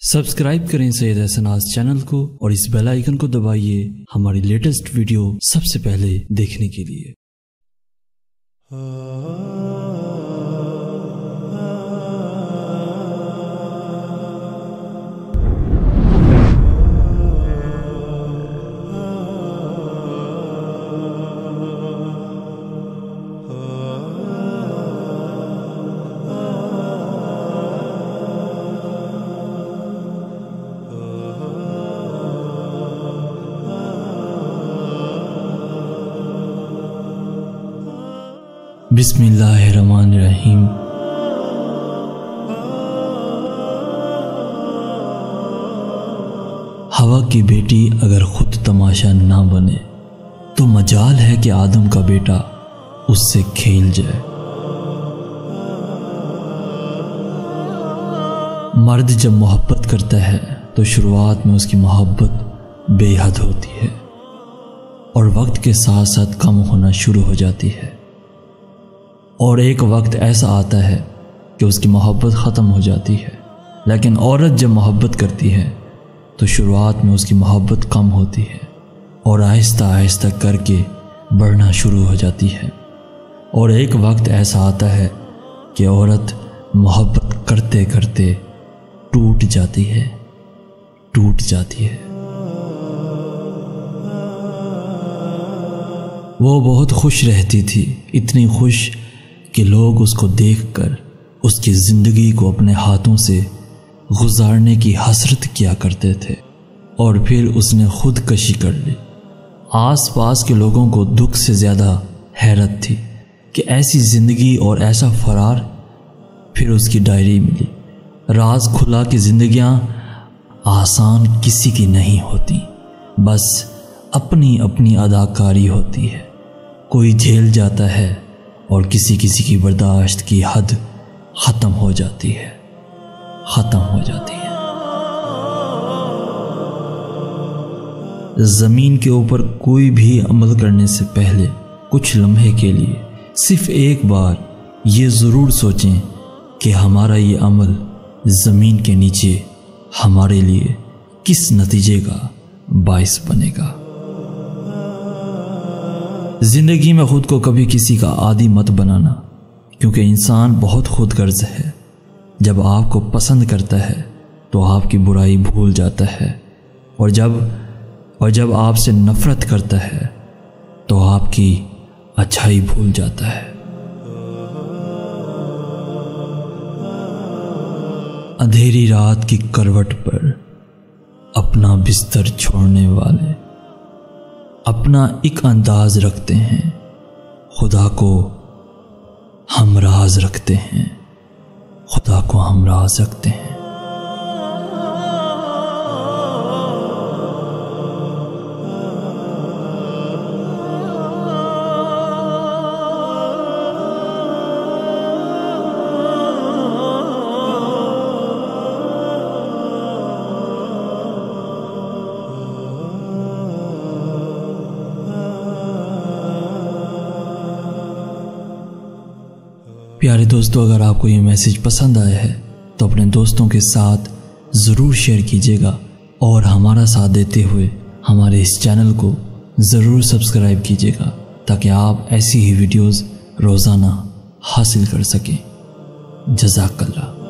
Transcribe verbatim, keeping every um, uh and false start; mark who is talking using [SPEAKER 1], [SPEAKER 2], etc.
[SPEAKER 1] Subscribe کریں سید احسان channel کو اور اس بیل آئیکن کو دبائیے ہماری لیٹسٹ ویڈیو سب سے پہلے دیکھنے کے لیے۔ بسم اللہ الرحمن الرحیم۔ ہوا کی بیٹی اگر خود تماشا نہ بنے تو مجال ہے کہ آدم کا بیٹا اس سے کھیل جائے۔ مرد جب محبت کرتا ہے تو شروعات میں اس کی محبت بے حد ہوتی ہے اور وقت کے ساتھ ساتھ کم ہونا شروع ہو جاتی ہے، اور ایک وقت ایسا آتا ہے کہ اس کی محبت ختم ہو جاتی ہے۔ لیکن عورت جب محبت کرتی ہے تو شروعات میں اس کی محبت کم ہوتی ہے اور آہستہ آہستہ کر کے بڑھنا شروع ہو جاتی ہے، اور ایک وقت ایسا آتا ہے کہ عورت محبت کرتے کرتے ٹوٹ جاتی ہے ٹوٹ جاتی ہے۔ وہ بہت خوش رہتی تھی، اتنی خوش کہ لوگ اس کو دیکھ کر اس کی زندگی کو اپنے ہاتھوں سے گزارنے کی حسرت کیا کرتے تھے، اور پھر اس نے خود کشی کر لی۔ آس پاس کے لوگوں کو دکھ سے زیادہ حیرت تھی کہ ایسی زندگی اور ایسا فرار۔ پھر اس کی ڈائری ملی، راز کھلا کہ زندگیاں آسان کسی کی نہیں ہوتی، بس اپنی اپنی اداکاری ہوتی ہے۔ کوئی جھیل جاتا ہے اور کسی کسی کی برداشت کی حد ختم ہو جاتی ہے ختم ہو جاتی ہے۔ زمین کے اوپر کوئی بھی عمل کرنے سے پہلے کچھ لمحے کے لیے صرف ایک بار یہ ضرور سوچیں کہ ہمارا یہ عمل زمین کے نیچے ہمارے لیے کس نتیجے کا باعث بنے گا۔ زندگی میں خود کو کبھی کسی کا عادی مت بنانا، کیونکہ انسان بہت خود غرض ہے۔ جب آپ کو پسند کرتا ہے تو آپ کی برائی بھول جاتا ہے، اور جب اور جب آپ سے نفرت کرتا ہے تو آپ کی اچھائی بھول جاتا ہے۔ اندھیری رات کی کروٹ پر اپنا بستر چھوڑنے والے اپنا ایک انداز رکھتے ہیں، خدا کو ہمراز رکھتے ہیں خدا کو ہمراز رکھتے ہیں۔ پیارے دوستو، اگر آپ کو یہ میسیج پسند آیا ہے تو اپنے دوستوں کے ساتھ ضرور شیئر کیجیے گا، اور ہمارا ساتھ دیتے ہوئے ہمارے اس چینل کو ضرور سبسکرائب کیجیے گا، تاکہ آپ ایسی ہی ویڈیوز روزانہ حاصل کر سکیں۔ جزاک اللہ۔